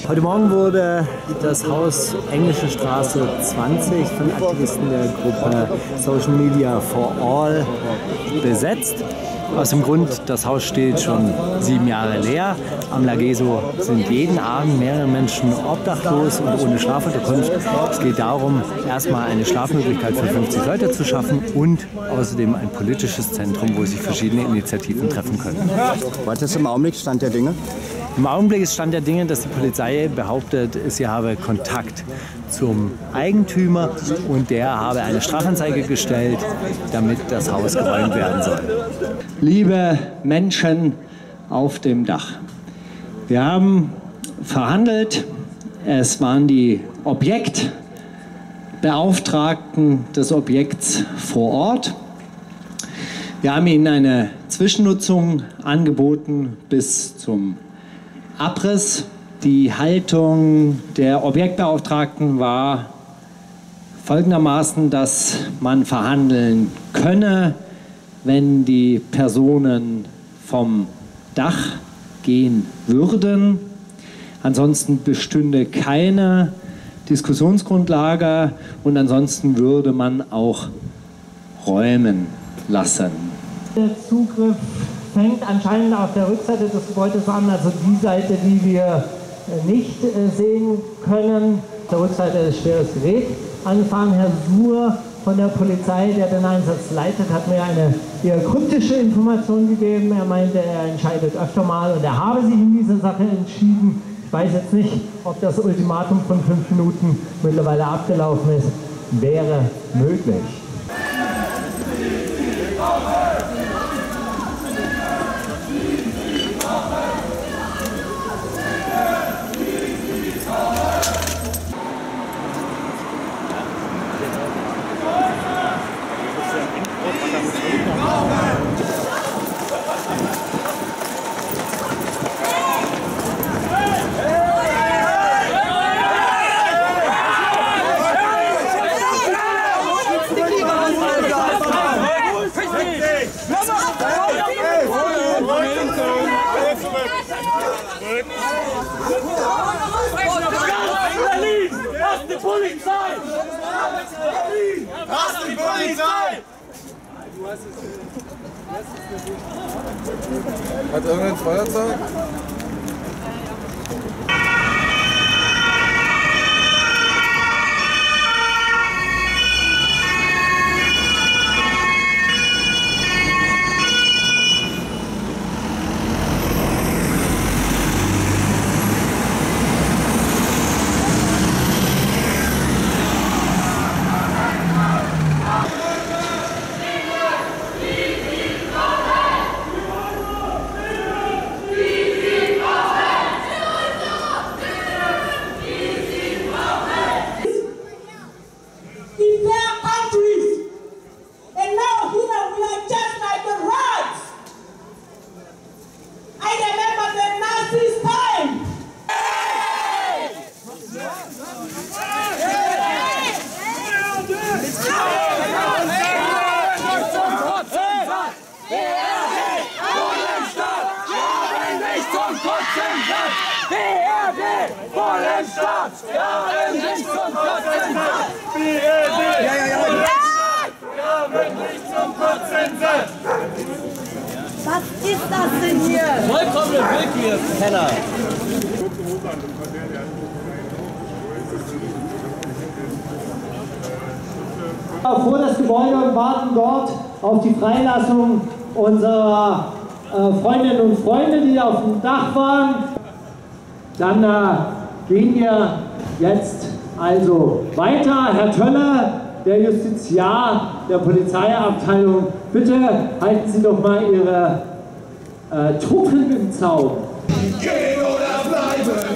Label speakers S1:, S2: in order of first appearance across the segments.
S1: Heute Morgen wurde das Haus Englische Straße 20 von Aktivisten der Gruppe Social Media for All besetzt. Aus dem Grund, das Haus steht schon 7 Jahre leer. Am Lageso sind jeden Abend mehrere Menschen obdachlos und ohne Schlafunterkunft. Es geht darum, erstmal eine Schlafmöglichkeit für 50 Leute zu schaffen und außerdem ein politisches Zentrum, wo sich verschiedene Initiativen treffen können.
S2: Was ist im Augenblick Stand der Dinge?
S1: Im Augenblick ist Stand der Dinge, dass die Polizei behauptet, sie habe Kontakt zum Eigentümer und der habe eine Strafanzeige gestellt, damit das Haus geräumt werden soll.
S3: Liebe Menschen auf dem Dach, wir haben verhandelt. Es waren die Objektbeauftragten des Objekts vor Ort. Wir haben ihnen eine Zwischennutzung angeboten bis zum Abriss. Die Haltung der Objektbeauftragten war folgendermaßen, dass man verhandeln könne, wenn die Personen vom Dach gehen würden. Ansonsten bestünde keine Diskussionsgrundlage und ansonsten würde man auch räumen lassen.
S4: Der Zugriff fängt anscheinend auf der Rückseite des Gebäudes an, also die Seite, die wir nicht sehen können. Auf der Rückseite ist schweres Gerät angefahren. Herr Suhr von der Polizei, der den Einsatz leitet, hat mir eine eher kryptische Information gegeben. Er meinte, er entscheidet öfter mal und er habe sich in dieser Sache entschieden. Ich weiß jetzt nicht, ob das Ultimatum von 5 Minuten mittlerweile abgelaufen ist. Wäre möglich.
S5: Hat irgendein Feuerzeug?
S6: Was ist das denn hier?
S1: Vollkommene Willkür, Penner.
S4: Vor das Gebäude und warten dort auf die Freilassung unserer Freundinnen und Freunde, die auf dem Dach waren. Dann gehen wir jetzt also weiter. Herr Töller, der Justiziar der Polizeiabteilung, bitte halten Sie doch mal Ihre Truppen im Zaum.
S5: Gehen oder bleiben!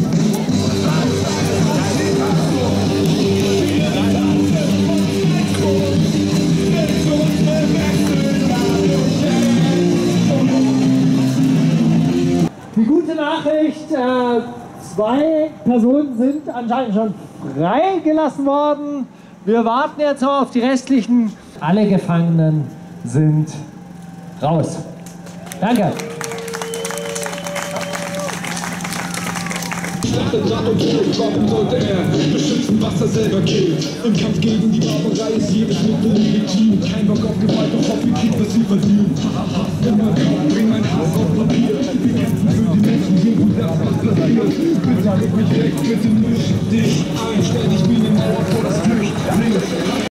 S4: Die gute Nachricht, 2 Personen sind anscheinend schon freigelassen worden. Wir warten jetzt noch auf die restlichen. Alle Gefangenen sind raus. Danke.
S7: dachte, Draht und Tod, warum sollte er beschützen, was er selber killt? Im Kampf gegen die Barbarei ist jedes Mittel legitim. Kein Bock auf Gewalt, doch Hobby kriegt, was sie verdienen. Immer bring mein